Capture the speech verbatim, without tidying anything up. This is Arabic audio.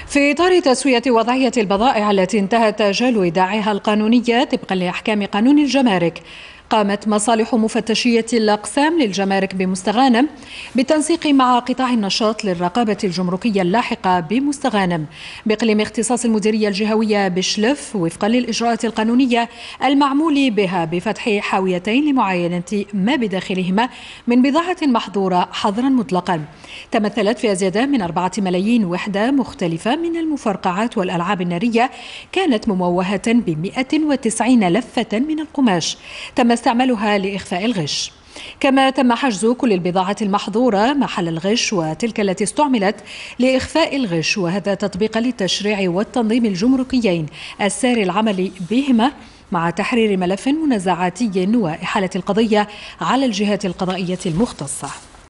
في إطار تسوية وضعية البضائع التي انتهى تأجال إيداعها القانونية طبقا لأحكام قانون الجمارك، قامت مصالح مفتشية الأقسام للجمارك بمستغانم بالتنسيق مع قطاع النشاط للرقابة الجمركية اللاحقة بمستغانم بإقليم اختصاص المديرية الجهوية بشلف وفقا للإجراءات القانونية المعمول بها بفتح حاويتين لمعاينة ما بداخلهما من بضاعة محظورة حظرا مطلقا تمثلت في أزيد من أربعة ملايين وحدة مختلفة من المفرقعات والألعاب النارية كانت مموهة ب مئة وتسعين لفة من القماش تم استعمالها لإخفاء الغش. كما تم حجز كل البضاعة المحظورة محل الغش وتلك التي استعملت لإخفاء الغش، وهذا تطبيقا للتشريع والتنظيم الجمركيين الساري العمل بهما مع تحرير ملف منازعاتي وإحالة القضية على الجهات القضائية المختصة.